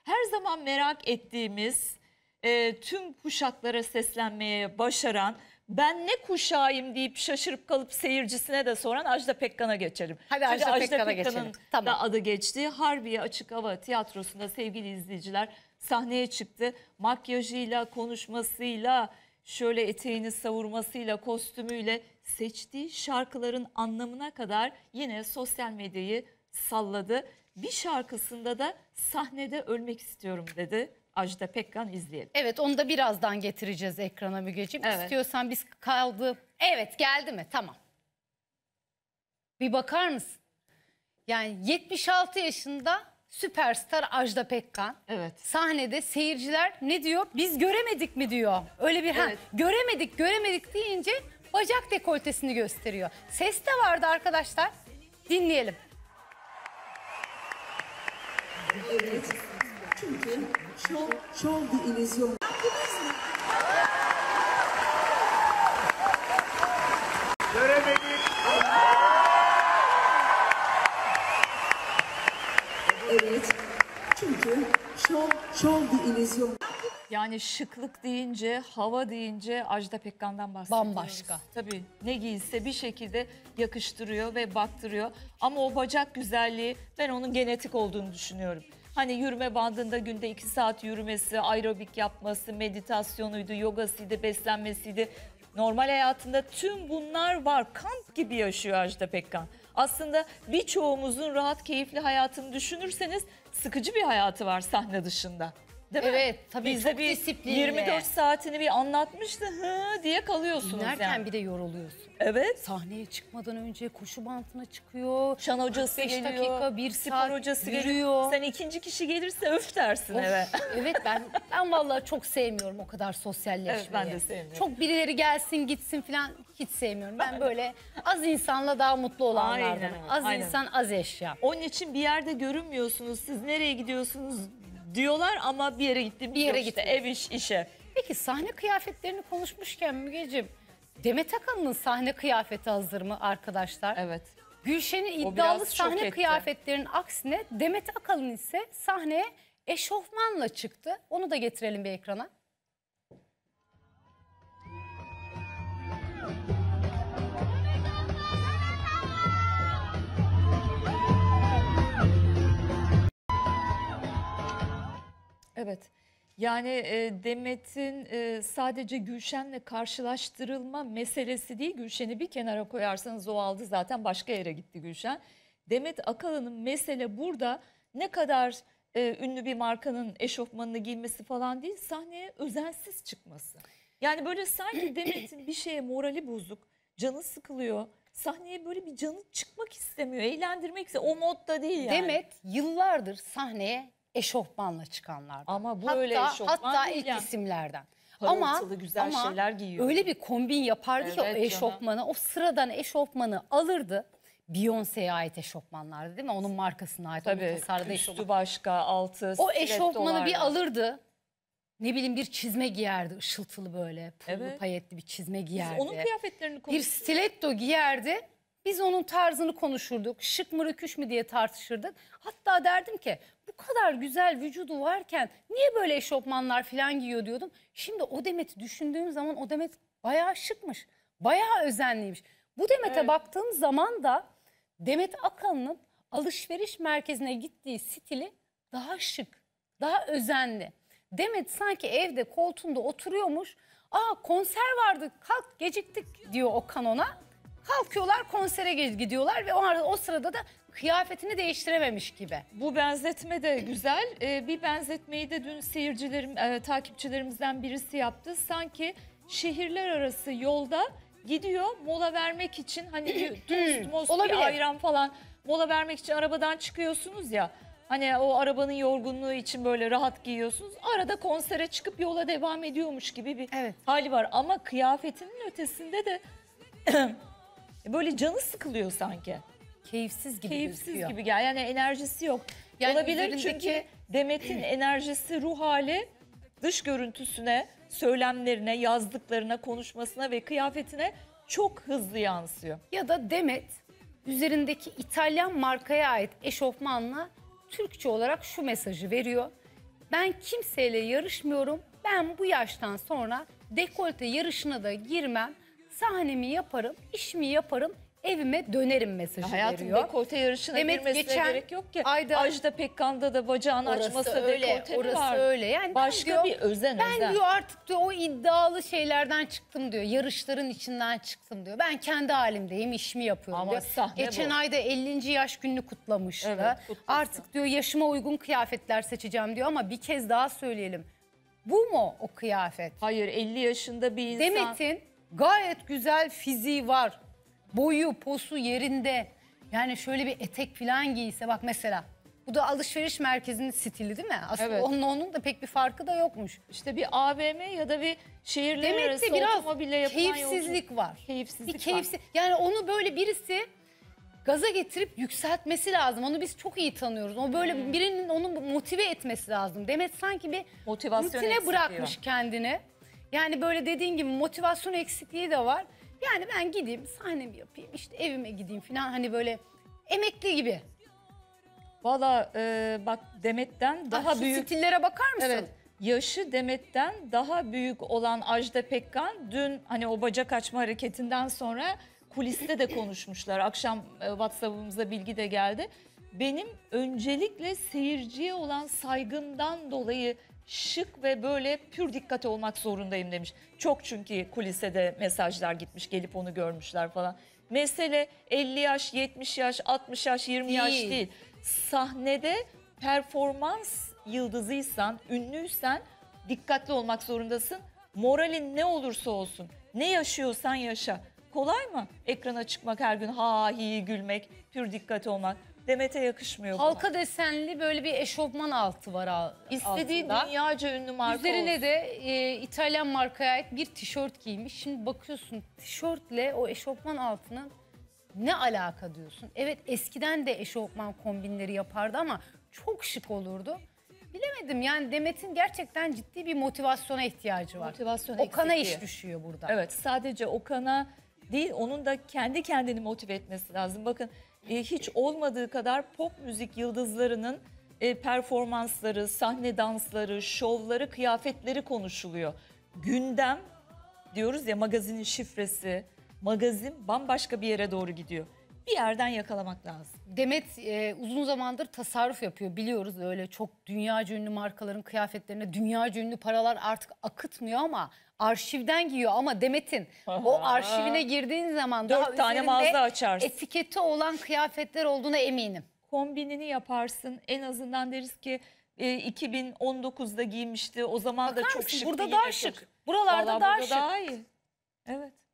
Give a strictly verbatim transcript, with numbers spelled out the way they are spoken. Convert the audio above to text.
her zaman merak ettiğimiz, e, tüm kuşaklara seslenmeye başaran, ben ne kuşağıyım deyip şaşırıp kalıp seyircisine de soran Ajda Pekkan'a geçelim. Hadi Ajda, Ajda Pekkan'a geçelim. Tamam. Da adı geçti. Harbiye Açık Hava Tiyatrosu'nda sevgili izleyiciler sahneye çıktı. Makyajıyla, konuşmasıyla, şöyle eteğini savurmasıyla, kostümüyle, seçtiği şarkıların anlamına kadar yine sosyal medyayı salladı. Bir şarkısında da sahnede ölmek istiyorum dedi. Ajda Pekkan, izleyelim. Evet, onu da birazdan getireceğiz ekrana Mügeciğim. Evet. İstiyorsan biz kaldı. Evet, geldi mi? Tamam. Bir bakar mısın? Yani yetmiş altı yaşında süperstar Ajda Pekkan. Evet. Sahnede seyirciler ne diyor? Biz göremedik mi diyor. Öyle bir evet. ha, göremedik göremedik deyince bacak dekoltesini gösteriyor. Ses de vardı arkadaşlar. Dinleyelim. Evet. Çünkü çok çok bir illüzyon. Göremedik. Evet. Çünkü çok çok bir illüzyon. Yani şıklık deyince, hava deyince Ajda Pekkan'dan bahsediyoruz. Bambaşka. Tabii ne giyse bir şekilde yakıştırıyor ve baktırıyor. Ama o bacak güzelliği, ben onun genetik olduğunu düşünüyorum. Hani yürüme bandında günde iki saat yürümesi, aerobik yapması, meditasyonuydu, yogasıydı, beslenmesiydi. Normal hayatında tüm bunlar var. Kamp gibi yaşıyor Ajda Pekkan. Aslında birçoğumuzun rahat, keyifli hayatını düşünürseniz sıkıcı bir hayatı var sahne dışında. Değil mi? Evet, tabii Bizde çok bir disiplinli. yirmi dört saatini bir anlatmıştı hı diye kalıyorsunuz Dinlerken yani. bir de yoruluyorsun. Evet. Sahneye çıkmadan önce koşu bantına çıkıyor. Şan hocası beş geliyor, dakika, bir spor saat hocası yürüyor. geliyor. Sen ikinci kişi gelirse öf dersin Of, eve. Evet ben ben vallahi çok sevmiyorum o kadar sosyalleşmeyi. Evet, ben de sevmiyorum. Çok birileri gelsin gitsin falan hiç sevmiyorum. Ben böyle az insanla daha mutlu olanlardanım. Aynen, Az aynen. insan az eşya. Onun için bir yerde görünmüyorsunuz. Siz nereye gidiyorsunuz diyorlar ama bir yere gittiğimiz Bir yere yok işte. gitmiyoruz. Ev iş, işe. Peki sahne kıyafetlerini konuşmuşken Mügeciğim, Demet Akalın'ın sahne kıyafeti hazır mı arkadaşlar? Evet. Gülşen'in O iddialı biraz şok sahne etti. kıyafetlerinin aksine Demet Akalın ise sahneye eşofmanla çıktı. Onu da getirelim bir ekrana. Evet. Yani e, Demet'in e, sadece Gülşen'le karşılaştırılma meselesi değil. Gülşen'i bir kenara koyarsanız o aldı zaten, başka yere gitti Gülşen. Demet Akalın'ın mesele burada ne kadar e, ünlü bir markanın eşofmanını giymesi falan değil, sahneye özensiz çıkması. Yani böyle sanki Demet'in bir şeye morali bozuk, canı sıkılıyor. Sahneye böyle bir canı çıkmak istemiyor, eğlendirmek istemiyor. O modda değil yani. Demet yıllardır sahneye eşofmanla çıkanlardan. Ama bu hatta, öyle eşofman Hatta değil ilk yani. isimlerden. Parıltılı, ama, güzel ama şeyler giyiyor. öyle bir kombin yapardı ki Evet o eşofmanı, o sıradan eşofmanı alırdı. Beyoncé'ye ait eşofmanlardı değil mi? Onun markasına ait. Tabii, tasarladığı üstü eşofman. başka, altı O stiletto eşofmanı vardı. bir alırdı. Ne bileyim bir çizme giyerdi, ışıltılı böyle, pullu Evet. payetli bir çizme Biz giyerdi. onun kıyafetlerini Bir konuştuk. stiletto giyerdi. Biz onun tarzını konuşurduk. Şık mı rüküş mü diye tartışırdık. Hatta derdim ki bu kadar güzel vücudu varken niye böyle eşofmanlar falan giyiyor diyordum. Şimdi o Demet'i düşündüğüm zaman o Demet bayağı şıkmış. Bayağı özenliymiş. Bu Demet'e Evet. baktığım zaman da Demet Akalın'ın alışveriş merkezine gittiği stili daha şık, daha özenli. Demet sanki evde koltuğunda oturuyormuş. Aa konser vardı, kalk geciktik diyor Okan ona. Kalkıyorlar konsere gidiyorlar ve o arada o sırada da kıyafetini değiştirememiş gibi. Bu benzetme de güzel. Ee, bir benzetmeyi de dün seyircilerim, e, takipçilerimizden birisi yaptı. Sanki şehirler arası yolda gidiyor mola vermek için, hani bir tost, most, Olabilir. bir ayran falan mola vermek için arabadan çıkıyorsunuz ya. Hani o arabanın yorgunluğu için böyle rahat giyiyorsunuz. Arada konsere çıkıp yola devam ediyormuş gibi bir Evet. hali var. Ama kıyafetinin ötesinde de böyle canı sıkılıyor sanki. Keyifsiz gibi Keyifsiz gözüküyor. gibi gel. Yani enerjisi yok. Yani Olabilir üzerindeki- çünkü Demet'in enerjisi, ruh hali dış görüntüsüne, söylemlerine, yazdıklarına, konuşmasına ve kıyafetine çok hızlı yansıyor. Ya da Demet üzerindeki İtalyan markaya ait eşofmanla Türkçe olarak şu mesajı veriyor. Ben kimseyle yarışmıyorum. Ben bu yaştan sonra dekolte yarışına da girmem. Sahnemi yaparım, işimi yaparım, evime dönerim mesajı Hayatım veriyor. dekolte yarışına Demet girmesine geçen gerek yok ki. ayda- Ajda Pekkan'da da bacağını Orası açmasa öyle, dekolte mi orası var? öyle. Yani ben Başka diyor, bir özen Ben özen. diyor artık diyor o iddialı şeylerden çıktım diyor. Yarışların içinden çıktım diyor. Ben kendi halimdeyim, işimi yapıyorum Ama diyor. sahne Geçen bu. ayda ellinci yaş gününü kutlamıştı. Evet, kutlasın. Artık diyor yaşıma uygun kıyafetler seçeceğim diyor ama bir kez daha söyleyelim. Bu mu o kıyafet? Hayır, elli yaşında bir insan. Demet'in gayet güzel fiziği var. Boyu, posu yerinde. Yani şöyle bir etek falan giyse bak mesela. Bu da alışveriş merkezinin stili değil mi? Aslında Evet. onun onun da pek bir farkı da yokmuş. İşte bir A V M ya da bir şehirler arası Demet'te biraz otomobille yapılan keyifsizlik yolculuk. var. Keyifsizlik bir keyifsiz. Yani onu böyle birisi gaza getirip yükseltmesi lazım. Onu biz çok iyi tanıyoruz. O böyle Hmm. birinin onu motive etmesi lazım. Demet sanki bir Motivasyon rutine eksikliği bırakmış var. kendini. Yani böyle dediğin gibi motivasyon eksikliği de var. Yani ben gideyim sahnemi yapayım işte evime gideyim falan hani böyle emekli gibi. Valla e, bak Demet'ten daha Ah, şu büyük. stillere bakar mısın? Evet. Yaşı Demet'ten daha büyük olan Ajda Pekkan dün hani o bacak açma hareketinden sonra kuliste de konuşmuşlar. Akşam e, WhatsApp'ımıza bilgi de geldi. Benim öncelikle seyirciye olan saygımdan dolayı şık ve böyle pür dikkat olmak zorundayım demiş. Çok çünkü kulise de mesajlar gitmiş, gelip onu görmüşler falan. Mesele elli yaş, yetmiş yaş, altmış yaş, yirmi yaş Değil. değil. Sahnede performans yıldızıysan, ünlüysen dikkatli olmak zorundasın. Moralin ne olursa olsun, ne yaşıyorsan yaşa. Kolay mı? Ekrana çıkmak, her gün ha hi gülmek, pür dikkat olmak. Demet'e yakışmıyor buna. Halka desenli böyle bir eşofman altı var al- İstediği altında. dünyaca ünlü marka Üzerine olsun. de e, İtalyan markaya ait bir tişört giymiş. Şimdi bakıyorsun tişörtle o eşofman altının ne alaka diyorsun. Evet eskiden de eşofman kombinleri yapardı ama çok şık olurdu. Bilemedim yani Demet'in gerçekten ciddi bir motivasyona ihtiyacı var. Motivasyon Okan'a eksikliği. iş düşüyor burada. Evet, sadece Okan'a değil, onun da kendi kendini motive etmesi lazım. Bakın e, hiç olmadığı kadar pop müzik yıldızlarının e, performansları, sahne dansları, şovları, kıyafetleri konuşuluyor. Gündem diyoruz ya, magazinin şifresi, magazin bambaşka bir yere doğru gidiyor. Bir yerden yakalamak lazım. Demet e, uzun zamandır tasarruf yapıyor biliyoruz öyle çok dünyaca ünlü markaların kıyafetlerine dünyaca ünlü paralar artık akıtmıyor ama arşivden giyiyor ama Demet'in o arşivine girdiğin zaman Dört daha tane üzerinde mağaza açarsın. etiketi olan kıyafetler olduğuna eminim. Kombinini yaparsın, en azından deriz ki e, iki bin on dokuzda giymişti, o zaman da Bakar çok mısın? şıktı. Burada yine daha çok- şık. Buralarda Vallahi daha burada şık. daha iyi. Evet.